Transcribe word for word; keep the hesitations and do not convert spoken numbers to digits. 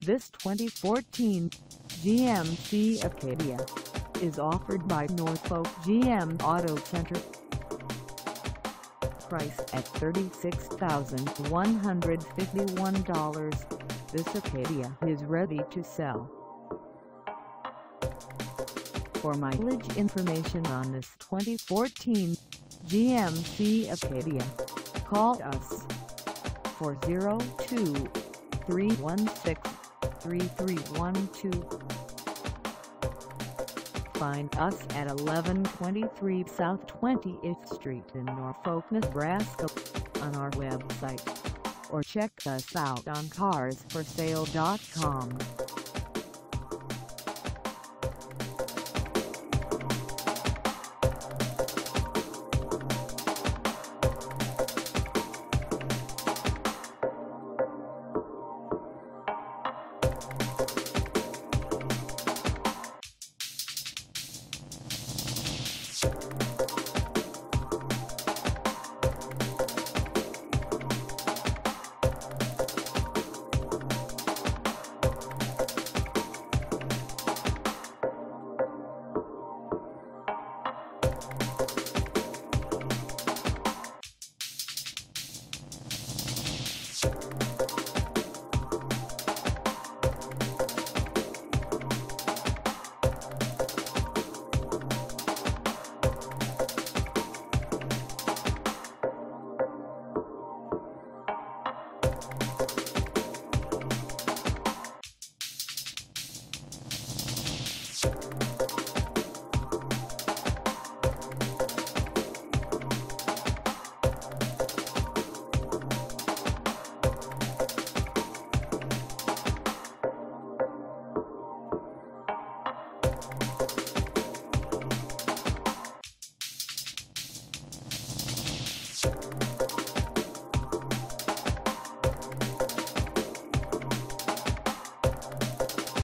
This twenty fourteen G M C Acadia is offered by Norfolk G M Auto Center. Price at thirty-six thousand one hundred fifty-one dollars, this Acadia is ready to sell. For mileage information on this twenty fourteen G M C Acadia, call us four oh two, three one six, three three one two. Find us at eleven twenty-three South twentieth Street in Norfolk, Nebraska on our website, or check us out on cars for sale dot com. You